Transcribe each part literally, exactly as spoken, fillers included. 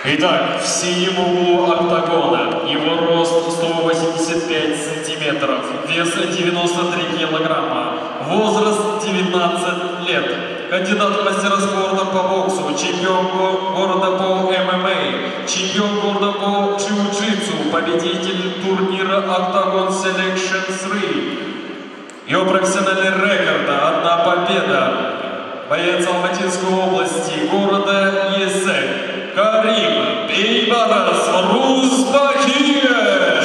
Итак, в синем углу октагона. Его рост сто восемьдесят пять сантиметров, вес девяносто три килограмма, возраст девятнадцать лет. Кандидат в мастера спорта по боксу, чемпион города по эм эм а, чемпион города по джиу-джитсу, победитель турнира Octagon Selection три. Его профессиональный рекорд – одна победа. Боец Алматинской области, города Есек, Карим Бейбарас Рузбахиев.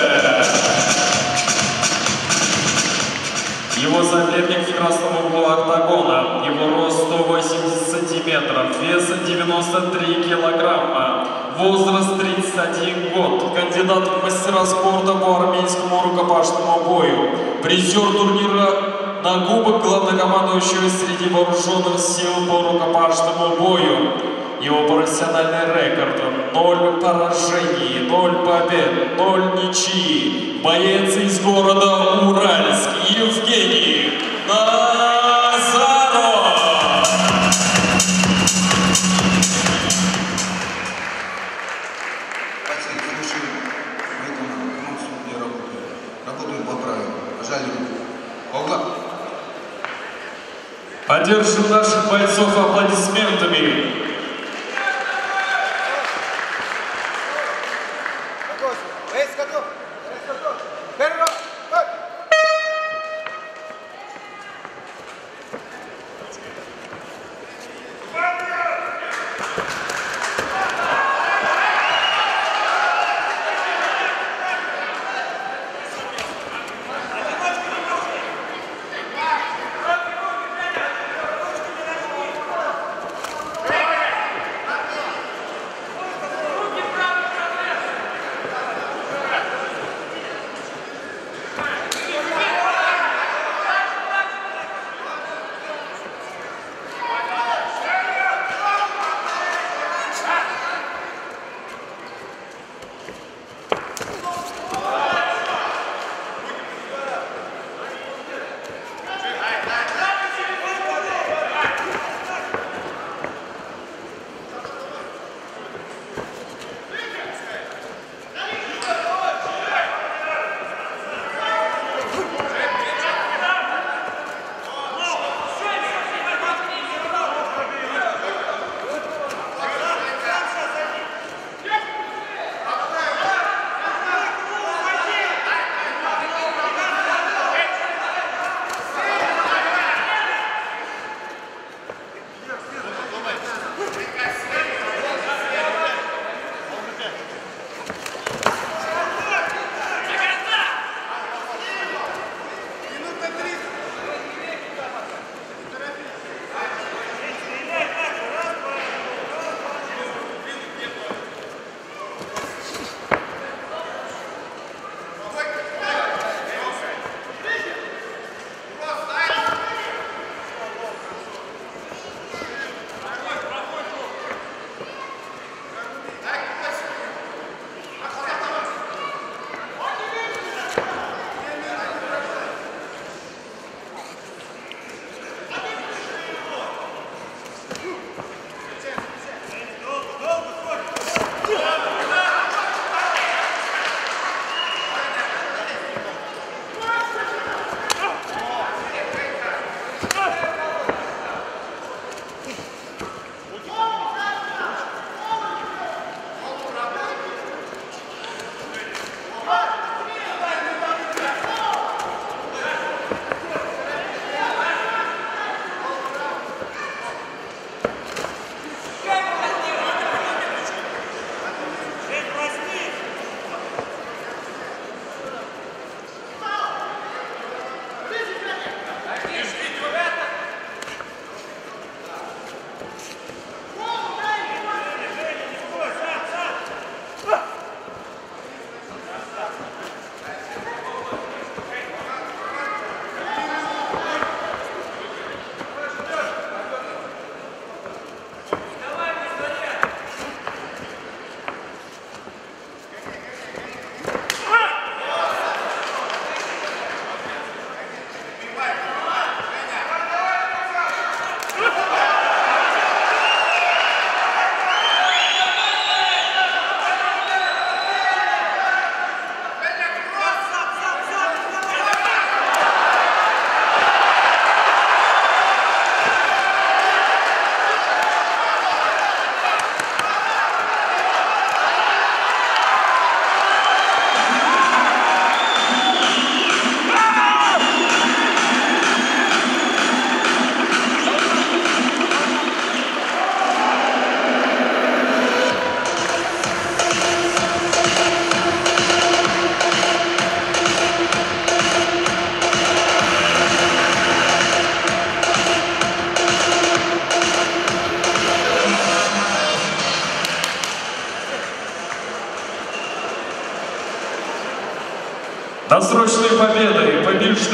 Его соперник в красном углу октагона. Его рост сто восемьдесят сантиметров, вес девяносто три килограмма, возраст тридцать один год. Кандидат в мастера спорта по армейскому рукопашному бою. Призер турнира на кубок главнокомандующего среди вооруженных сил по рукопашному бою. Его профессиональный рекорд – ноль поражений, ноль побед, ноль ничьи. Боец из города Уральск Евгений Назаров. Поддержим наших бойцов аплодисментами. Ready?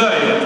побеждает